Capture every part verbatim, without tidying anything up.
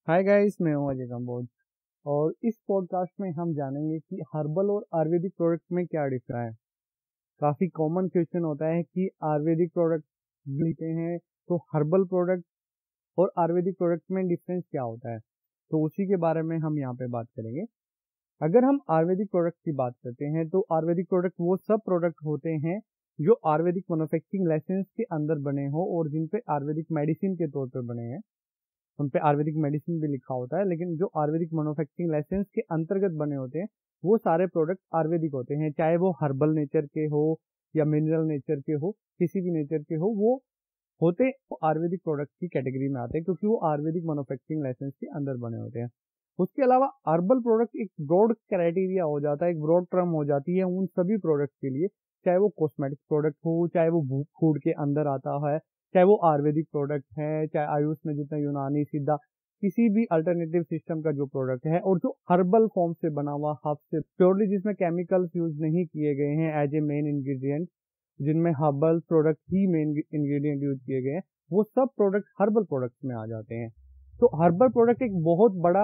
Hi guys, मैं हूं अजय कंबोज। और इस पॉडकास्ट में हम जानेंगे कि हर्बल और आयुर्वेदिक प्रोडक्ट में क्या डिफरेंस है। काफ़ी कॉमन क्वेश्चन होता है कि आयुर्वेदिक प्रोडक्ट लेते हैं तो हर्बल प्रोडक्ट और आयुर्वेदिक प्रोडक्ट में डिफरेंस क्या होता है, तो उसी के बारे में हम यहाँ पे बात करेंगे। अगर हम आयुर्वेदिक प्रोडक्ट की बात करते हैं तो आयुर्वेदिक प्रोडक्ट वो सब प्रोडक्ट होते हैं जो आयुर्वेदिक मैन्युफैक्चरिंग लाइसेंस के अंदर बने हो और जिन पे आयुर्वेदिक मेडिसिन के तौर पर बने हैं। उन पे आयुर्वेदिक मेडिसिन भी लिखा होता है, लेकिन जो आयुर्वेदिक मैन्युफैक्चरिंग लाइसेंस के अंतर्गत बने होते हैं वो सारे प्रोडक्ट आयुर्वेदिक होते हैं, चाहे वो हर्बल नेचर के हो या मिनरल नेचर के हो, किसी भी नेचर के हो, वो होते वो आयुर्वेदिक प्रोडक्ट की कैटेगरी में आते हैं क्योंकि वो आयुर्वेदिक मैन्युफैक्चरिंग लाइसेंस के अंदर बने होते हैं। उसके अलावा हर्बल प्रोडक्ट एक ब्रॉड क्राइटेरिया हो जाता है, एक ब्रॉड टर्म हो जाती है उन सभी प्रोडक्ट के लिए, चाहे वो कॉस्मेटिक प्रोडक्ट हो, चाहे वो फूड के अंदर आता है, चाहे वो आयुर्वेदिक प्रोडक्ट है, चाहे आयुष में जितना यूनानी सिद्धा किसी भी अल्टरनेटिव सिस्टम का जो प्रोडक्ट है और जो हर्बल फॉर्म से बना हुआ, हर्ब से प्योरली, जिसमें केमिकल्स यूज नहीं किए गए हैं एज ए मेन इंग्रेडिएंट, जिनमें हर्बल प्रोडक्ट ही मेन इंग्रेडिएंट यूज किए गए हैं, वो सब प्रोडक्ट हर्बल प्रोडक्ट्स में आ जाते हैं। तो हर्बल प्रोडक्ट एक बहुत बड़ा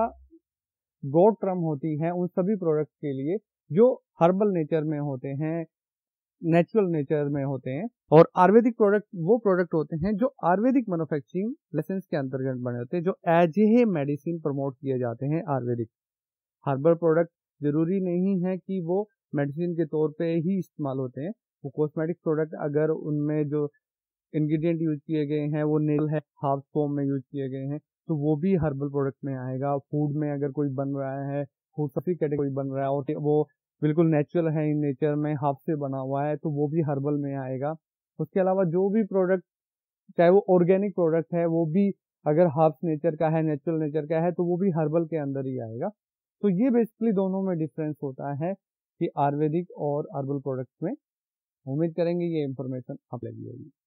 ब्रॉड टर्म होती है उन सभी प्रोडक्ट के लिए जो हर्बल नेचर में होते हैं, नेचुरल नेचर में होते हैं। और आयुर्वेदिक प्रोडक्ट वो प्रोडक्ट होते हैं जो आयुर्वेदिक मैन्युफैक्चरिंग लाइसेंस के अंतर्गत बने होते हैं, जो एज ए मेडिसिन प्रमोट किए जाते हैं आयुर्वेदिक। हर्बल प्रोडक्ट जरूरी नहीं है कि वो मेडिसिन के तौर पे ही इस्तेमाल होते हैं। वो कॉस्मेटिक प्रोडक्ट अगर उनमें जो इंग्रेडिएंट यूज किए गए हैं वो नेचुरल है, हर्ब फॉर्म में यूज किए गए हैं, तो वो भी हर्बल प्रोडक्ट में आएगा। फूड में अगर कोई बन रहा है, फूड सभी कैटेगरी बन रहा है और वो बिल्कुल नेचुरल है, इन नेचर में हर्ब से बना हुआ है, तो वो भी हर्बल में आएगा। उसके अलावा जो भी प्रोडक्ट, चाहे वो ऑर्गेनिक प्रोडक्ट है, वो भी अगर हर्ब्स नेचर का है, नेचुरल नेचर का है, तो वो भी हर्बल के अंदर ही आएगा। तो ये बेसिकली दोनों में डिफरेंस होता है कि आयुर्वेदिक और हर्बल प्रोडक्ट में। उम्मीद करेंगे ये इंफॉर्मेशन आप लगी होगी।